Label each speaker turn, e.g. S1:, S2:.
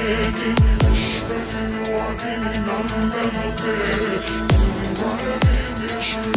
S1: Inime şüpheli o adinin andan öte. Bunun var edin yaşıyor.